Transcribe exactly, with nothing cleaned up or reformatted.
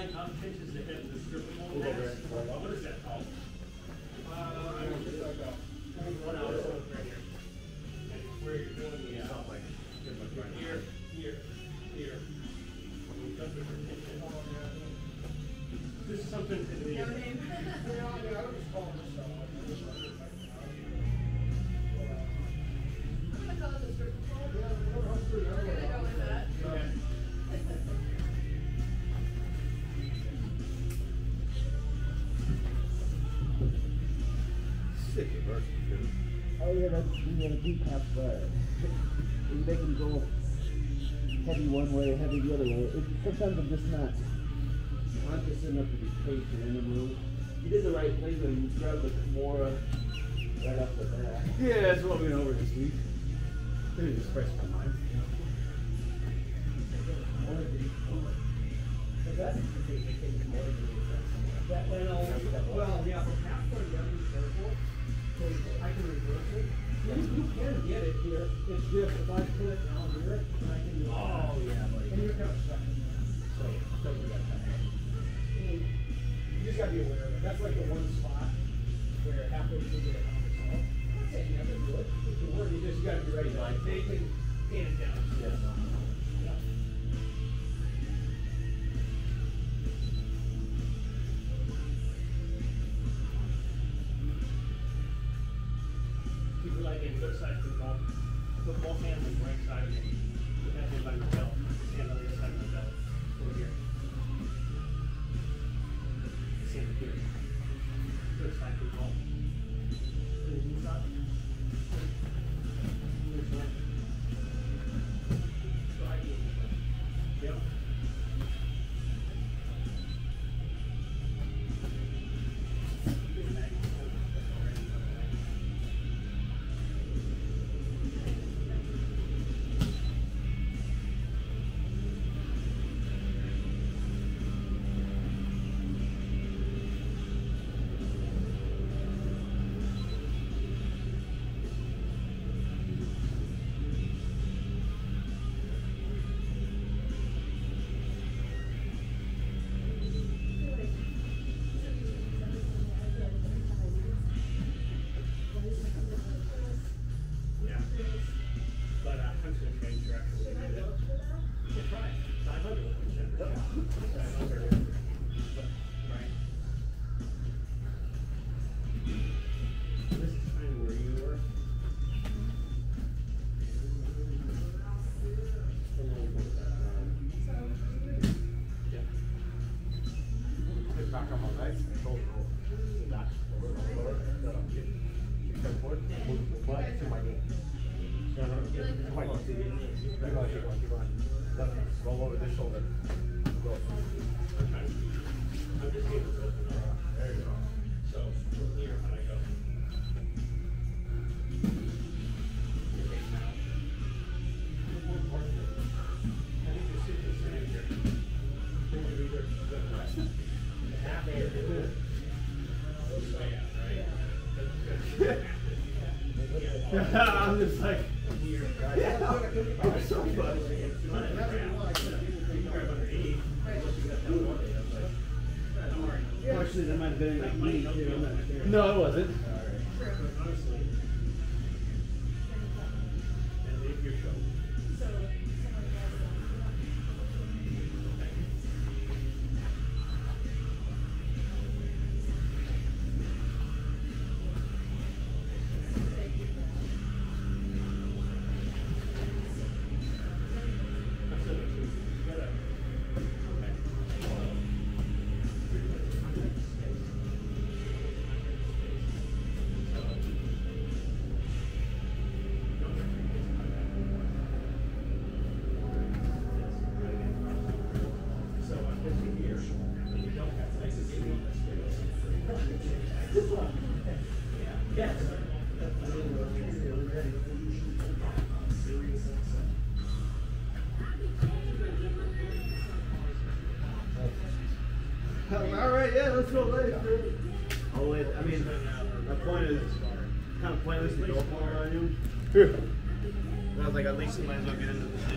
nine top pitches that have the strip of all that. What is that called? Uh, I don't know. One out right here. And where you're doing the, uh, like, here, here, here. This is something to the. No name. I'm gonna call it the strip club. We're gonna go with that. Okay. Sick of versus two. Oh yeah, that's you got a decaf there. You make them go heavy one way, heavy the other way. It, sometimes I'm just not conscious enough to be patient anymore. You did the right thing when you grabbed the Kimura right off the bat. Yeah, that's what we went over this week. They just fresh my mind. That went all, well, yeah, from halfway down to circle, so I can reverse it. You, you can get it here, it's just if I put it down here, and I can do it. Oh, yeah, buddy. And you're kind of stuck. So, don't do that. You just gotta be aware of it. That's like the one spot where halfway you can get it on yourself. I'm not saying you have to do it. If you work, you just gotta be ready to like, they can pin it down. Yes. Yeah. Keep your leg in, good side to the ball. Put both hands on the right side of it. Put that hand by your belt. This hand on the other side of the belt. Over here. This hand here. Good side to the ball. Put his knees up. This way. Strike it. Yep. Good night. Yeah. But uh, I'm just gonna change your actual. You can try it. Five hundred. Five hundred. Right. This is kind of where you were. Yeah. Get back on my legs. Go, go. Back. Over, over, over. Step forward. Move the butt to my knee. Come on, keep going, keep going, keep going. Left, roll over this shoulder. Go. I'm just getting it open up. There you go. So from here, when I go. Your face now. More importantly, I think you're sitting sitting here. Then you're either gonna rest. Half of your good. Way out, right? I'm just like, Here. I'm so fun. Actually, that might have been like me too. I'm not sure. No, it wasn't. Honestly. And leave your show. So, someone Yes. All right, yeah, let's go later. Oh wait, I mean, my point is kind of pointless to go for on you. I was like, at least you might as well get into the